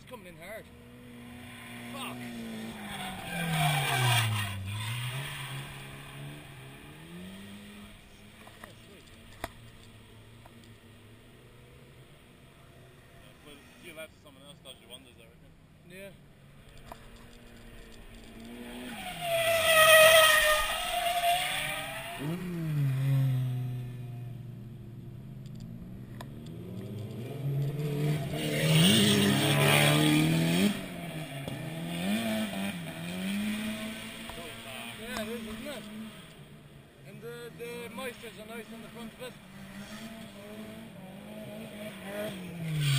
it's coming in hard. Fuck. You'll have to someone else dodge your wonders, I reckon. Yeah. Yeah, it is, isn't it? And the moistures are nice on the front of it.